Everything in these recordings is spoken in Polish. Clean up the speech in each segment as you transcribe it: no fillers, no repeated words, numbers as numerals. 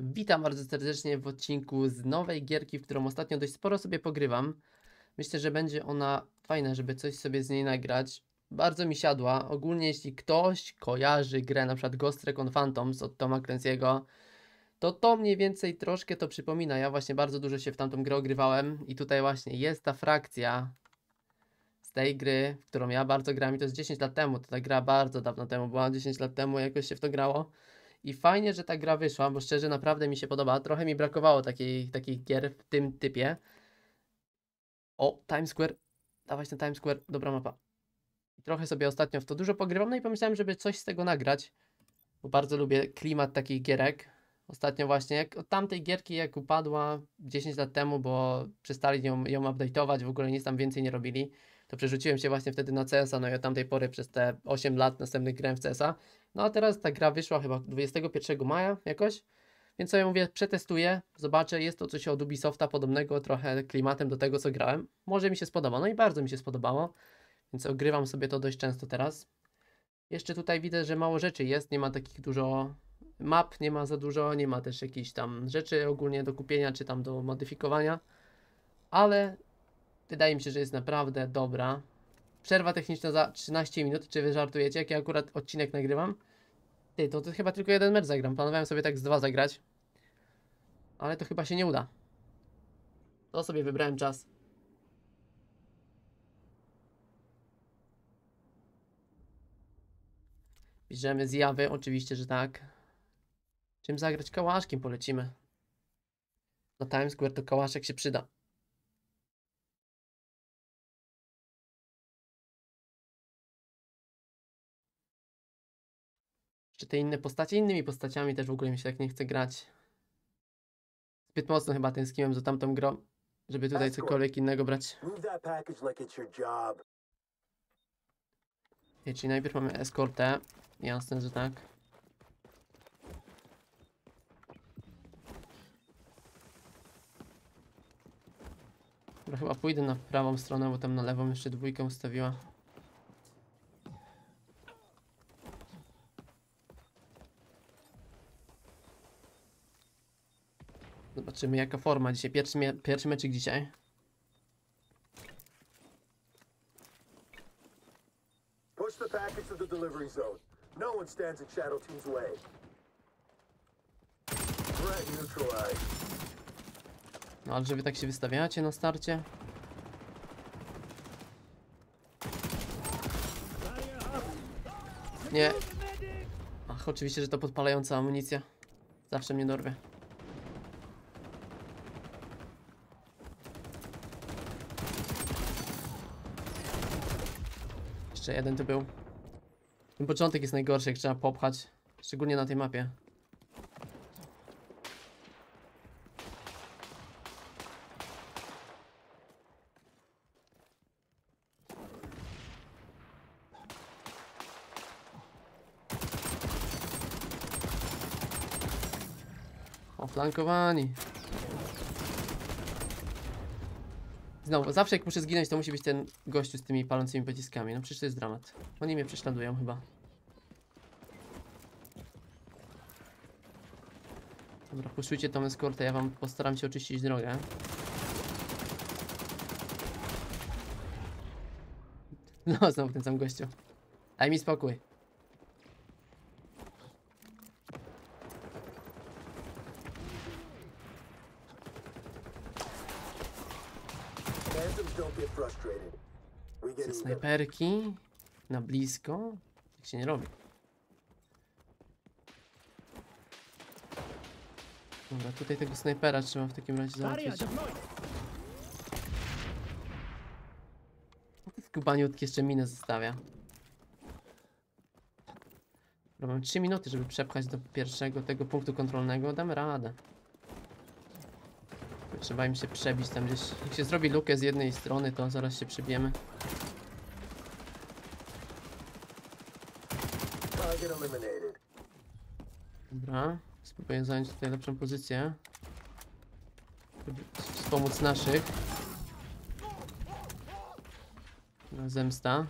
Witam bardzo serdecznie w odcinku z nowej gierki, w którą ostatnio dość sporo sobie pogrywam. Myślę, że będzie ona fajna, żeby coś sobie z niej nagrać. Bardzo mi siadła. Ogólnie jeśli ktoś kojarzy grę na przykład Ghost Recon Phantoms od Toma Clancy'ego, to mniej więcej troszkę to przypomina. Ja właśnie bardzo dużo się w tamtą grę ogrywałem i tutaj właśnie jest ta frakcja z tej gry, w którą ja bardzo grałem i to jest 10 lat temu. To ta gra bardzo dawno temu była, 10 lat temu jakoś się w to grało. I fajnie, że ta gra wyszła, bo szczerze naprawdę mi się podoba. Trochę mi brakowało takich gier w tym typie. O, Times Square. Dawać ten Times Square. Dobra mapa. I trochę sobie ostatnio w to dużo pogrywam, no i pomyślałem, żeby coś z tego nagrać. Bo bardzo lubię klimat takich gierek. Ostatnio właśnie, jak od tamtej gierki jak upadła 10 lat temu, bo przestali ją update'ować, w ogóle nic tam więcej nie robili, to przerzuciłem się właśnie wtedy na CS-a, no i od tamtej pory przez te 8 lat następnych grałem w CS-a. No a teraz ta gra wyszła chyba 21 maja jakoś, więc sobie mówię, przetestuję, zobaczę, jest to coś od Ubisofta podobnego trochę klimatem do tego, co grałem. Może mi się spodoba, no i bardzo mi się spodobało, więc ogrywam sobie to dość często teraz. Jeszcze tutaj widzę, że mało rzeczy jest, nie ma takich dużo map, nie ma za dużo, nie ma też jakichś tam rzeczy ogólnie do kupienia czy tam do modyfikowania, ale wydaje mi się, że jest naprawdę dobra. Przerwa techniczna za 13 minut, czy wy żartujecie, jak ja akurat odcinek nagrywam? Ty, to chyba tylko jeden mecz zagram, planowałem sobie tak z 2 zagrać, ale to chyba się nie uda. To sobie wybrałem czas. Bierzemy zjawy, oczywiście, że tak. Czym zagrać? Kałaszkiem polecimy. Na Times Square to kałaszek się przyda. Czy te inne postacie? Innymi postaciami też w ogóle mi się tak nie chce grać. Zbyt mocno chyba tęskniłem za tamtą grą, żeby tutaj cokolwiek innego brać. Czyli najpierw mamy eskortę. Jasne, że tak. Dobra, chyba pójdę na prawą stronę, bo tam na lewą jeszcze dwójkę ustawiła. Zobaczymy jaka forma dzisiaj. Pierwszy meczyk dzisiaj. Push the package to the delivery zone. No one stands in Shadow Team's way. Threat neutralized. No ale że wy tak się wystawiacie na starcie. Nie. Ach, oczywiście, że to podpalająca amunicja. Zawsze mnie dorwie. Jeszcze jeden tu był. Ten początek jest najgorszy, jak trzeba popchać. Szczególnie na tej mapie. Oflankowani. Znowu, zawsze jak muszę zginąć, to musi być ten gościu z tymi palącymi pociskami. No przecież to jest dramat. Oni mnie prześladują chyba. Dobra, puszczujcie tą eskortę, ja wam postaram się oczyścić drogę. No, znowu ten sam gościu. Daj mi spokój. Phantoms don't get frustrated. We get Te even. snajperki na blisko. Tak się nie robi. Dobra, tutaj tego snajpera trzeba w takim razie załatwić. Skubaniutki jeszcze minę zostawia. Dobra, mam 3 minuty, żeby przepchać do pierwszego tego punktu kontrolnego. Damy radę. Trzeba im się przebić tam gdzieś. Jak się zrobi lukę z jednej strony, to zaraz się przebijemy. Target eliminated. Dobra, spróbuję zająć tutaj lepszą pozycję, żeby wspomóc naszych. Na zemsta.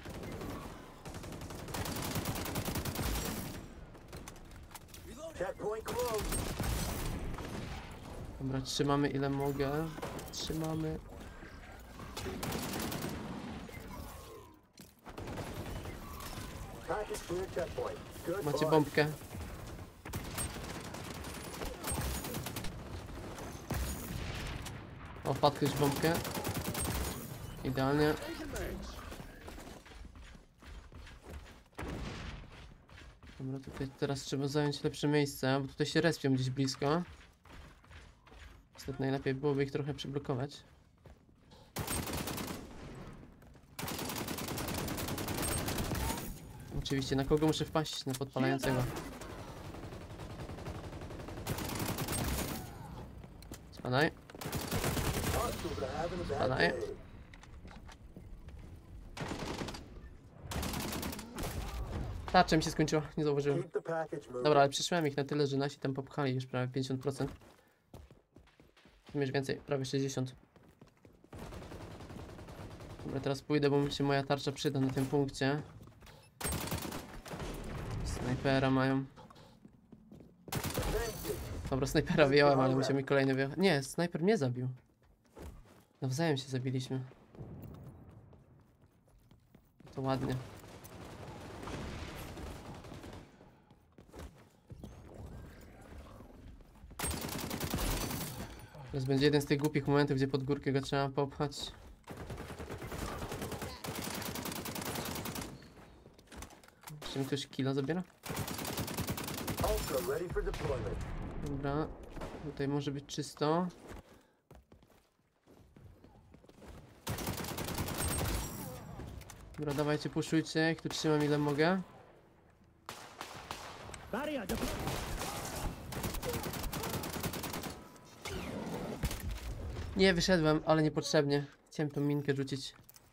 Checkpoint closed. Dobra, trzymamy ile mogę. Trzymamy. Package near checkpoint. Good Macie find. bombkę. O, wpadł ktoś w bombkę. Idealnie. Dobra, tutaj teraz trzeba zająć lepsze miejsce, bo tutaj się respią gdzieś blisko. Niestety najlepiej byłoby ich trochę przyblokować. Oczywiście, na kogo muszę wpaść? Na podpalającego. Spadaj. Hostiles are having a bad Spadaj. day. Tarcza mi się skończyła, nie zauważyłem. Keep the package moving. Dobra, ale przyszłem ich na tyle, że nasi tam popchali już prawie 50%. Już więcej, prawie 60%. Dobra, teraz pójdę, bo mi się moja tarcza przyda na tym punkcie. Snajpera mają. Dobra, snajpera wyjąłem, ale musiał mi kolejny wyjechać. Nie, snajper mnie zabił. Nawzajem się zabiliśmy. To ładnie. Teraz będzie jeden z tych głupich momentów, gdzie pod górkę go trzeba popchać. Jeszcze mi ktoś killa zabiera? Ultra ready for deployment. Dobra, tutaj może być czysto. Dobra, dawajcie, puszujcie, ich tu trzymam ile mogę. Nie, wyszedłem, ale niepotrzebnie. Chciałem tą minkę rzucić.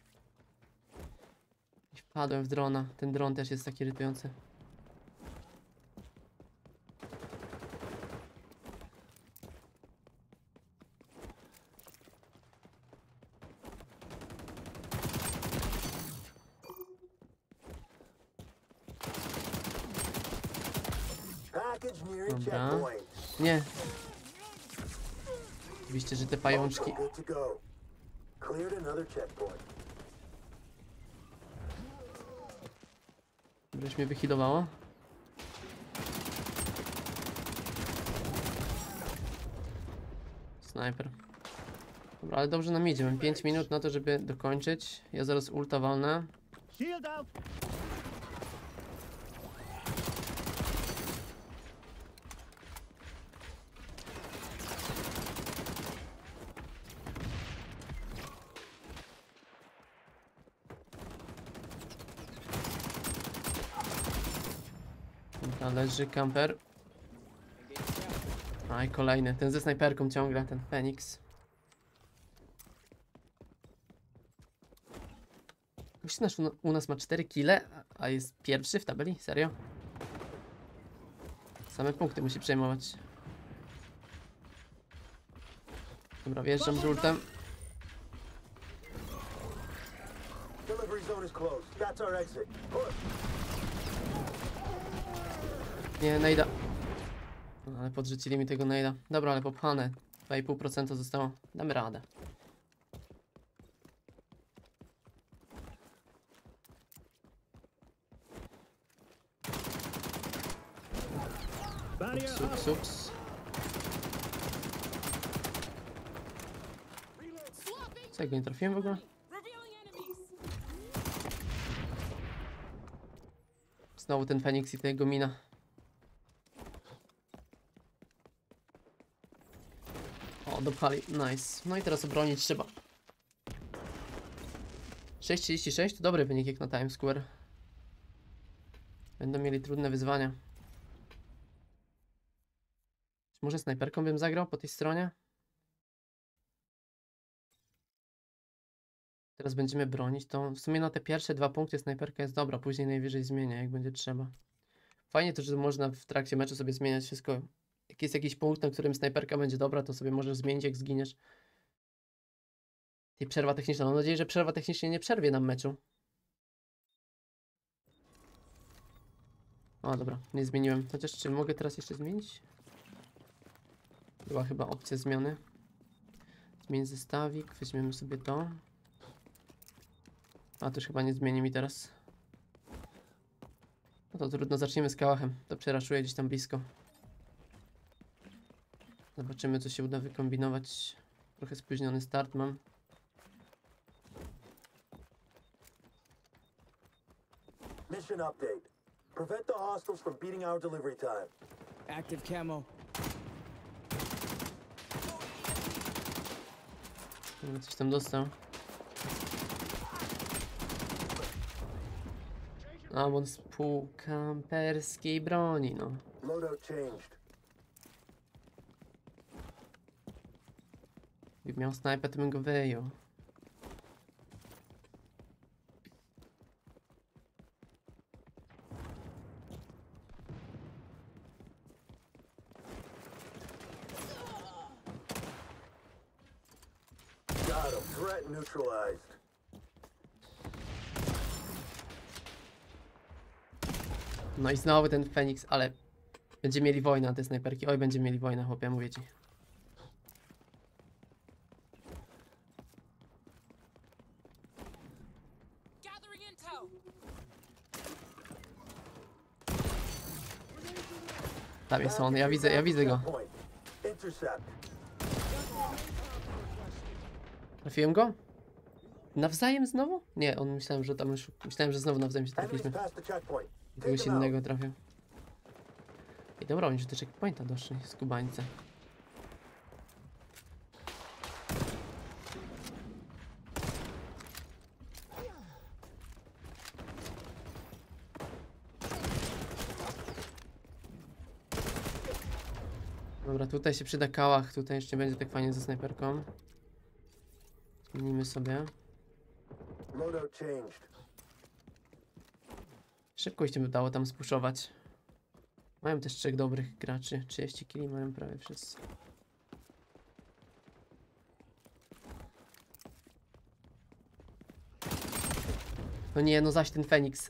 I wpadłem w drona. Ten dron też jest taki irytujący. Package nearing Dobra. checkpoint. Nie. Oczywiście, że te pajączki. Good to go. Cleared another checkpoint. Żeś mnie wyhealowało. Snajper. Dobra, ale dobrze nam idzie. Mam 5 minut na to, żeby dokończyć. Ja zaraz ulta walnę. Shield out. Dobra, leży camper. A i kolejny. Ten ze snajperką ciągle, ten Fenix. Gość nasz u nas ma 4 kile, a jest pierwszy w tabeli? Serio? Same punkty musi przejmować. Dobra, wjeżdżam z ultem. Delivery zone is closed. That's our exit. Push. Nie, najda. No, ale podrzucili mi tego najda. Dobra, ale popchane. 2,5% zostało. Damy radę. Barrier Ups, up. ups, ups. Co, ja go nie trafiłem w ogóle? Znowu ten Fenix i tego mina. O, dopchali. Nice. No i teraz obronić trzeba. 6,36 to dobry wynik jak na Times Square. Będą mieli trudne wyzwania. Może snajperką bym zagrał po tej stronie? Teraz będziemy bronić, to w sumie na te pierwsze 2 punkty snajperka jest dobra, później najwyżej zmienię, jak będzie trzeba. Fajnie to, że można w trakcie meczu sobie zmieniać wszystko. Jak jest jakiś punkt, na którym snajperka będzie dobra, to sobie możesz zmienić, jak zginiesz. I przerwa techniczna. Mam nadzieję, że przerwa technicznie nie przerwie nam meczu. O, dobra, nie zmieniłem. Chociaż czy mogę teraz jeszcze zmienić? Była chyba opcja zmiany. Zmień zestawik, weźmiemy sobie to. A to już chyba nie zmieni mi teraz. No to trudno, zaczniemy z kałachem. To przeraszuję gdzieś tam blisko. Zobaczymy, co się uda wykombinować. Trochę spóźniony start mam. Mission update. Prevent the hostiles from beating our delivery time. Active camo. Dobra, coś tam dostał. A, on z półkamperskiej broni, no. Loadout changed. Gdyby miał snajpę, to bym go wyjął. Got him. Threat neutralized. No i znowu ten Feniks, ale będzie mieli wojnę na te snajperki. Oj, będzie mieli wojnę, chłopie, mówię ci. Gathering intel. Tam jest on, ja widzę go. Checkpoint. Intercept. Trafiłem go? Nawzajem znowu? Nie, on myślałem, że tam już. Myślałem, że znowu nawzajem się Enemies trafiliśmy. past the checkpoint. Kogoś Take them out. innego trafił. I dobra, oni już do checkpointa doszli, skubańce. Dobra, tutaj się przyda kałach, tutaj jeszcze będzie tak fajnie ze snajperką. Zmienimy sobie. Loadout changed. Szybko się udało tam spuszować. Mają też 3 dobrych graczy. 30 kili mają prawie wszyscy. No nie, no zaś ten Feniks.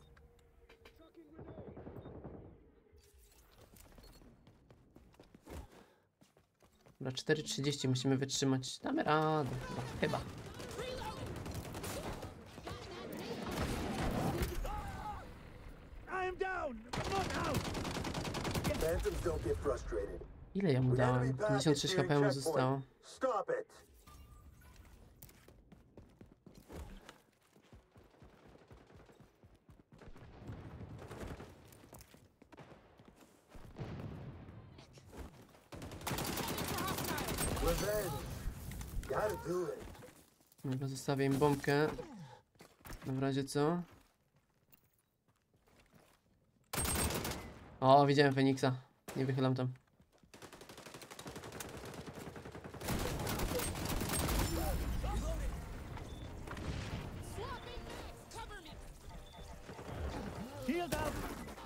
Dobra, 4:30 musimy wytrzymać. Damy radę, chyba. I am down. Look out. Phantoms don't get frustrated. Ile ja mu With enemy dałem? package 56 nearing HP mu checkpoint. zostało. Stop it. Revenge. Gotta do it. Dobra, zostawię im bombkę. No w razie co? O, widziałem Feniksa. Nie wychylam tam. Cover me. Healed up.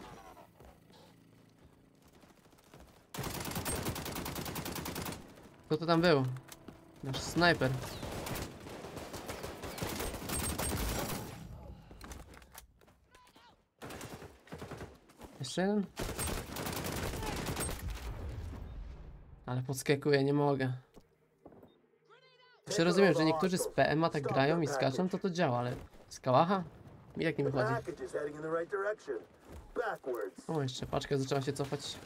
Kto to tam był? Nasz snajper. Jeszcze jeden? Ale podskakuję, nie mogę. Jeszcze rozumiem, że niektórzy z PMA tak grają i skaczą, to działa, ale z kałacha? Mi tak nie The wychodzi. package is heading in the right direction. Backwards. O, jeszcze paczka zaczęła się cofać.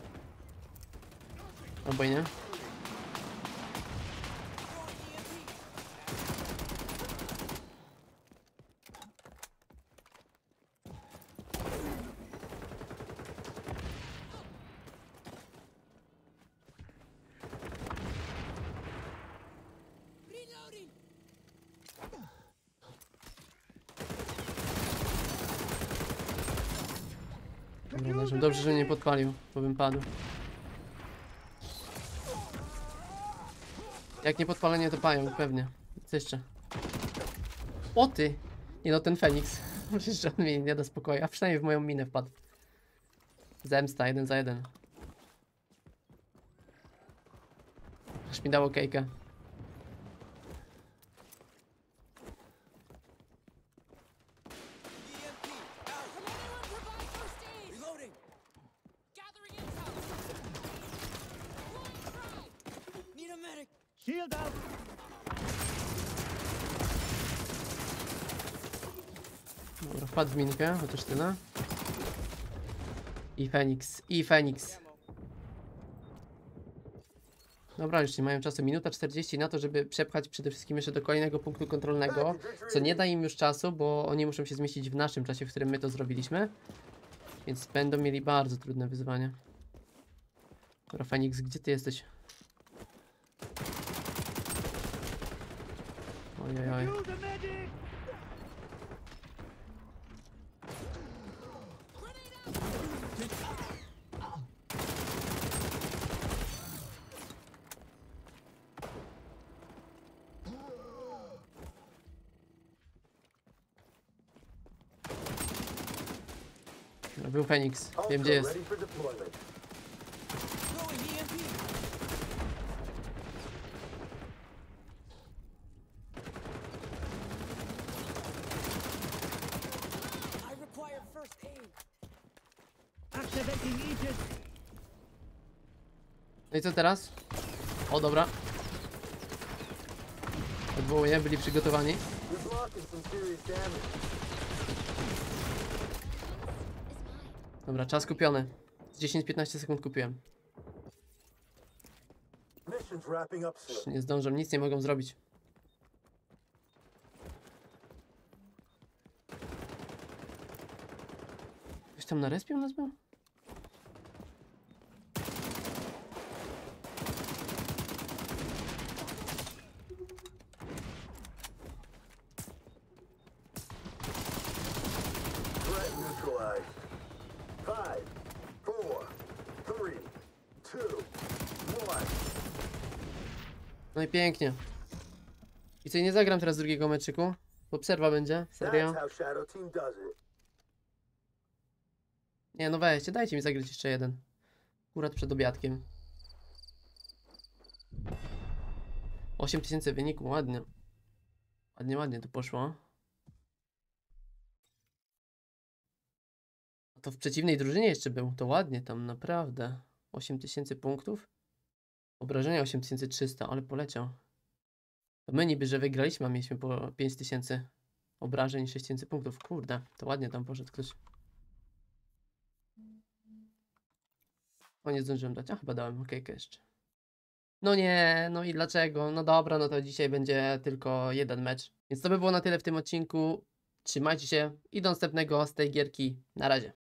Albo i nie. Reloading. Dobra, leżę. Dobrze, że nie podpalił, bo bym padł. Jak nie podpalenie, to pająk, pewnie. Co jeszcze? O ty! Nie no, ten Feniks. Przecież on mi nie da spokoju, a przynajmniej w moją minę wpadł. Zemsta, 1 za 1. Aż mi dało kejkę. Anyone provide first aid? Reloading. Gathering intel. Deploying frag. Shield out. Dobra, wpadł w minkę, chociaż tyle. I Feniks, i Feniks. Camo. Dobra, już nie mają czasu. Minuta 40 na to, żeby przepchać przede wszystkim jeszcze do kolejnego punktu kontrolnego. Co nie da im już czasu, bo oni muszą się zmieścić w naszym czasie, w którym my to zrobiliśmy. Więc będą mieli bardzo trudne wyzwanie. Dobra, Feniks, gdzie ty jesteś? Ojej. Use the medic. Był Feniks, wiem gdzie jest. Ready for deployment. Throwing EMP. I require first aid. Activating Aegis. No i co teraz? O, dobra. Odwołuję, byli przygotowani. You're blocking some serious damage. Dobra, czas kupiony. 10-15 sekund kupiłem. Mission's wrapping up soon. Już nie zdążą, nic nie mogą zrobić. Ktoś tam na respie u nas był? Threat neutralized. 5, 4, 3, 2, 1. No i pięknie. I co, nie zagram teraz drugiego meczyku? Bo przerwa będzie? Serio? That's how Shadow Team does it. Nie, no weźcie, dajcie mi zagrać jeszcze jeden. Akurat przed obiadkiem. 8000 wyniku, ładnie. Ładnie to poszło. A to w przeciwnej drużynie jeszcze był, to ładnie tam, naprawdę. 8000 punktów. Obrażenia 8300, ale poleciał. To my niby, że wygraliśmy, a mieliśmy po 5000 obrażeń i 6000 punktów. Kurde, to ładnie tam poszedł ktoś. O, nie zdążyłem dać. A, chyba dałem okejkę jeszcze. No nie, no i dlaczego? No dobra, no to dzisiaj będzie tylko jeden mecz. Więc to by było na tyle w tym odcinku. Trzymajcie się i do następnego z tej gierki. Na razie.